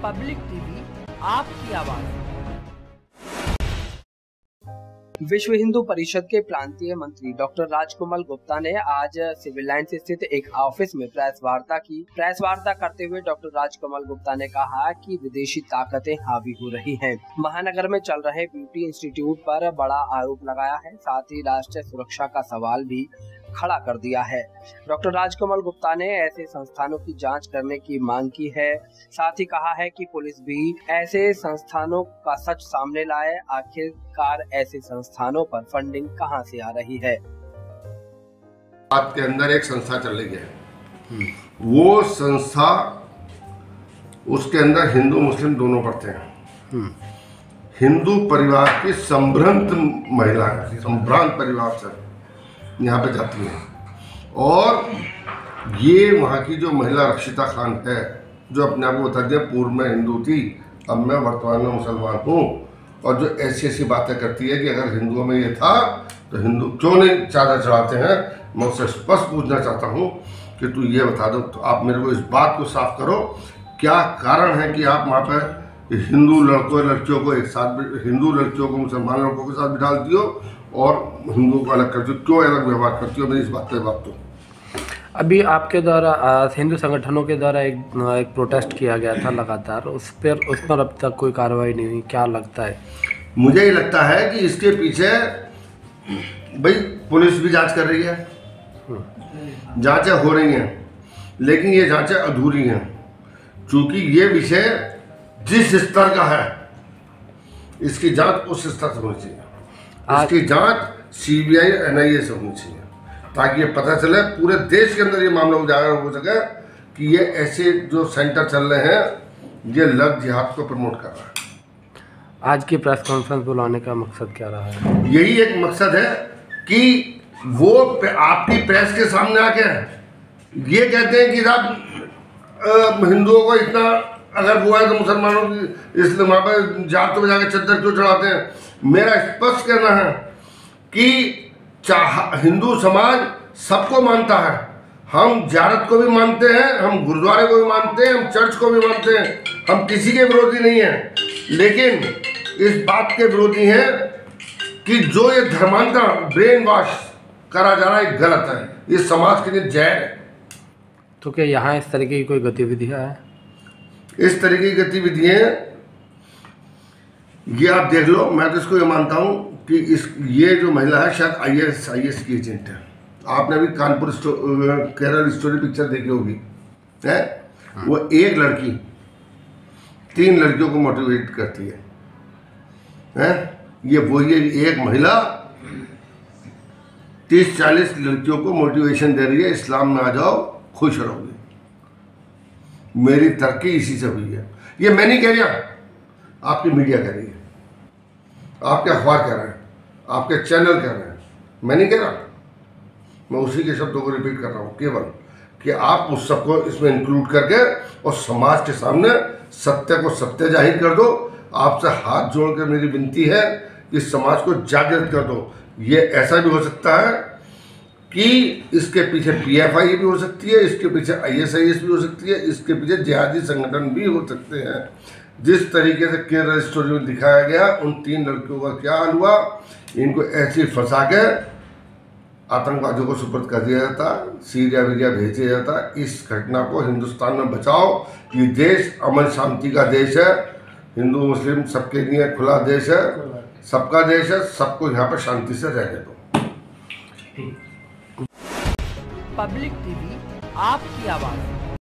Public TV आपकी आवाज। विश्व हिंदू परिषद के प्रांतीय मंत्री डॉक्टर राजकमल गुप्ता ने आज सिविल लाइन्स स्थित एक ऑफिस में प्रेस वार्ता की। प्रेस वार्ता करते हुए डॉक्टर राजकमल गुप्ता ने कहा कि विदेशी ताकतें हावी हो रही हैं। महानगर में चल रहे ब्यूटी इंस्टीट्यूट पर बड़ा आरोप लगाया है, साथ ही राष्ट्रीय सुरक्षा का सवाल भी खड़ा कर दिया है। डॉक्टर राजकमल गुप्ता ने ऐसे संस्थानों की जांच करने की मांग की है। साथ ही कहा है कि पुलिस भी ऐसे संस्थानों का सच सामने लाए। आखिरकार ऐसे संस्थानों पर फंडिंग कहां से आ रही है। आपके अंदर एक संस्था चल रही है, वो संस्था उसके अंदर हिंदू मुस्लिम दोनों पढ़ते हैं। हिंदू परिवार की संभ्रांत महिलाएं, संभ्रांत परिवार से यहाँ पे जाती हैं और ये वहाँ की जो महिला रक्षिता खान है, जो अपने आप को बता दिया पूर्व में हिंदू थी, अब मैं वर्तमान में मुसलमान हूँ, और जो ऐसी ऐसी बातें करती है कि अगर हिंदुओं में ये था तो हिंदू क्यों नहीं चादर चढ़ाते हैं। मैं उससे स्पष्ट पूछना चाहता हूँ कि तू ये बता दो, तो आप मेरे को इस बात को साफ करो, क्या कारण है कि आप वहाँ पर हिंदू लड़कियों को एक साथ, हिंदू लड़कियों को मुसलमान लड़कों के साथ बिठा दियो और हिंदुओं को अलग करती हो, क्यों अलग व्यवहार करती हो। मेरी इस बात पर बात तो अभी आपके द्वारा हिंदू संगठनों के द्वारा एक प्रोटेस्ट किया गया था लगातार, उस पर अब तक कोई कार्रवाई नहीं हुई, क्या लगता है? मुझे ये लगता है कि इसके पीछे भाई पुलिस भी जांच कर रही है, जांचें हो रही हैं, लेकिन ये जांचें अधूरी हैं, क्योंकि ये विषय जिस स्तर का है इसकी जांच उस स्तर से होनी चाहिए। इसकी जांच सीबीआई एनआईए से होनी चाहिए, ताकि ये पता चले पूरे देश के अंदर ये मामला उजागर हो सके कि ये ऐसे जो सेंटर चल रहे हैं ये लव जिहाद को प्रमोट कर रहा है। आज की प्रेस कॉन्फ्रेंस बुलाने का मकसद क्या रहा है? यही एक मकसद है कि वो आपकी प्रेस के सामने आके ये कहते हैं कि साहब हिंदुओं को इतना अगर हुआ है तो मुसलमानों की इसलिए वहाँ पर जात में जाकर चद्दर क्यों चढ़ाते हैं। मेरा स्पष्ट कहना है कि हिंदू समाज सबको मानता है, हम ज़ियारत को भी मानते हैं, हम गुरुद्वारे को भी मानते हैं, हम चर्च को भी मानते हैं, हम किसी के विरोधी नहीं हैं, लेकिन इस बात के विरोधी हैं कि जो ये धर्मांतरण ब्रेन वॉश करा जा रहा है गलत है, ये समाज के लिए जहर है। तो क्या यहाँ इस तरीके की कोई गतिविधियाँ हैं? इस तरीके की गतिविधियाँ ये आप देख लो। मैं तो इसको ये मानता हूँ कि ये जो महिला है शायद आईएएस की एजेंट है। आपने अभी कानपुर केरल स्टोरी पिक्चर देखी होगी है, वो एक लड़की 3 लड़कियों को मोटिवेट करती है। ये वही एक महिला 30-40 लड़कियों को मोटिवेशन दे रही है, इस्लाम में आ जाओ खुश रहोगे। मेरी तरक्की इसी से हुई है। ये मैं नहीं कह रहा, आपकी मीडिया कह रही है, आपके अखबार कह रहे हैं, आपके चैनल कह रहे हैं, मैं नहीं कह रहा। मैं उसी के शब्दों को रिपीट कर रहा हूँ, केवल कि आप उस सबको इसमें इंक्लूड करके और समाज के सामने सत्य को सत्य जाहिर कर दो। आपसे हाथ जोड़कर मेरी विनती है कि समाज को जागृत कर दो। ये ऐसा भी हो सकता है कि इसके पीछे पीएफआई भी हो सकती है, इसके पीछे आईएसआईएस भी हो सकती है, इसके पीछे जिहादी संगठन भी हो सकते हैं। जिस तरीके से केरल स्टोरी में दिखाया गया, उन 3 लड़कियों का क्या हाल हुआ, इनको ऐसे फंसा के आतंकवादियों को सुपुर्द कर दिया जाता, सीरिया वीरिया भेजा जाता। इस घटना को हिंदुस्तान में बचाओ। ये देश अमन शांति का देश है, हिंदू मुस्लिम सबके लिए खुला देश है, सबका देश है, सबको यहाँ पर शांति से रहने दो। पब्लिक टीवी आपकी आवाज़।